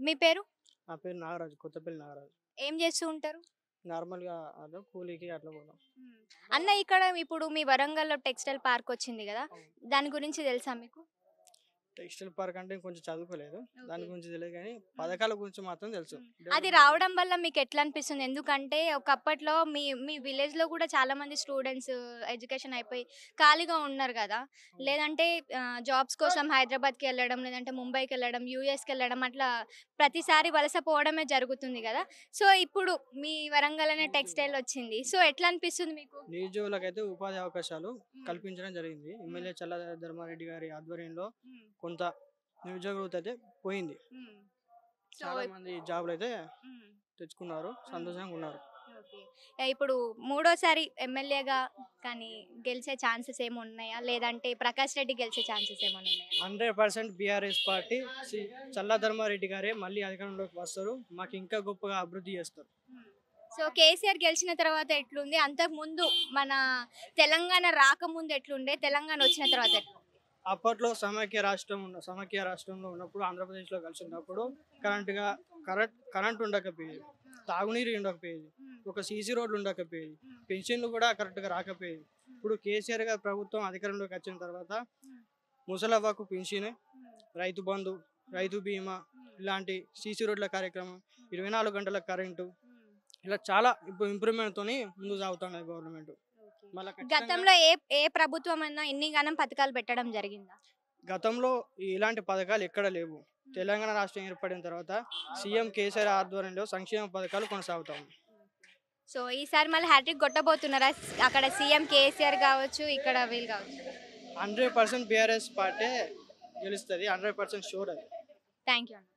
మీ పేరు? నా పేరు నాగరాజు. కొత్తపల్లి నాగరాజు. ఏం చేస్తూ ఉంటారు? నార్మల్‌గా అదో కూలీకి అట్లా పోదాం. హ్మ్. అన్న ఇక్కడ ఇప్పుడు మీ వరంగల్‌లో టెక్స్‌టైల్ పార్క్ వచ్చింది గదా! అవును. దాని గురించి తెలుసా మీకు? టెక్స్టైల్ పార్క్ అంటే కొంచెం చదువుకోలేదు. దాని ఓకే. గురించి తెలియదు గానీ, హ్మ్. పథకాల గురించి మాత్రం తెలుసు. హ్మ్. అది డెవలప్‌మెంట్ రావడం వల్ల మీకెట్లా అనిపిస్తుంది? ఎందుకంటే ఒకప్పట్లో మీ మీ విలేజ్‌లో గూడా చాలా మంది స్టూడెంట్స్ ఎడ్యుకేషన్ అయిపోయి ఖాళీగా ఉన్నారు గదా! అవును. లేదంటే జాబ్స్ కోసం హైదరాబాద్‌కెళ్ళడం, లేదంటే ముంబైకెళ్ళడం, యూఎస్‌కెళ్ళడం అట్లా ప్రతిసారి వలస పోవడమే జరుగుతుంది గదా! సో, ఇప్పుడు మీ వరంగల్ అనే నిరుద్యోగులు టెక్స్‌టైల్ వచ్చింది. సో, ఎట్లా అనిపిస్తుంది మీకు? నిరుద్యోగులకైతే ఉపాధి అవకాశాలు హ్మ్. కల్పించడం జరిగింది. హ్మ్. ఎమ్మెల్యే చల్లా ధర్మారెడ్డి గారి ఆధ్వర్యంలో హ్మ్. కొంత నిరుద్యోగ వృత్తి అయితే పోయింది. హ్మ్. సో చాలా మంది జాబులైతే హ్మ్. తెచ్చుకున్నారు. హ్మ్. సంతోషంగా ఉన్నారు. ఓకే. ఇప్పుడు మూడోసారి ఎమ్మెల్యేగా కానీ గెలిచే ఛాన్సెస్ ఏమున్నాయా? లేదంటే ప్రకాష్ రెడ్డి గెలిచే ఛాన్సెస్ ఏమన్నా ఉన్నాయా? 100% బీఆర్ఎస్ పార్టీ చల్లా ధర్మారెడ్డి గారే మళ్ళీ అధికారంలోకి వస్తారు. మాకు ఇంకా గొప్పగా అభివృద్ధి చేస్తారు. హ్మ్. సో, కేసీఆర్ గెలిచిన తర్వాత ఎట్లుంది? అంతకుముందు మన తెలంగాణ రాకముందు ఎట్లుండే? తెలంగాణ వచ్చిన తర్వాత ఎట్లుంది? అప్పట్లో సమైక్య రాష్ట్రంలో ఉన్నప్పుడు ఆంధ్రప్రదేశ్‌లో కలిసి ఉన్నప్పుడు కరెంట్‌గా కరెంట్ ఉండకపోయేది. తాగునీరు ఉండకపోయేది. హ్మ్. ఒక సీసీ రోడ్లు ఉండకపోయేది. హ్మ్. పెన్షన్‌లు కూడా కరెక్ట్‌గా రాకపోయేది. హ్మ్. ఇప్పుడు కేసీఆర్ గారి ప్రభుత్వం అధికారంలోకి వచ్చిన తర్వాత హ్మ్. ముసలవ్వకు పింఛను, హ్మ్. రైతు బంధు, రైతు బీమా హ్మ్. ఇలాంటి సీసీ రోడ్ల కార్యక్రమం, 24 గంటల కరెంటు హ్మ్. ఇలా చాలా ఇప్పుడు ఇంప్రూవ్‌మెంట్‌తోని ముందుకు సాగుతున్నది గవర్నమెంట్. ఓకే. మళ్ళా ఖచ్చితంగా గతంలో ఏ ప్రభుత్వమన్నా ఇన్ని గనం పథకాలు పెట్టడం జరిగిందా? గతంలో ఇలాంటి పథకాలు ఎక్కడ లేవు. హ్మ్. తెలంగాణ రాష్ట్రం ఏర్పడిన తర్వాత సీఎం కేసీఆర్ ఆధ్వర్యంలో సంక్షేమ పథకాలు కొనసాగుతా ఉన్నాయి. సో, ఈసారి మళ్ళీ హ్యాట్రిక్ కొట్టబోతున్నారా? అక్కడ సీఎం కేసీఆర్ గావచ్చు, ఇక్కడ వీళ్ళు గావచ్చు. 100% బీఆర్ఎస్ పార్టీ గెలుస్తది. 100% షూర్ అది. థాంక్ యూ అన్న.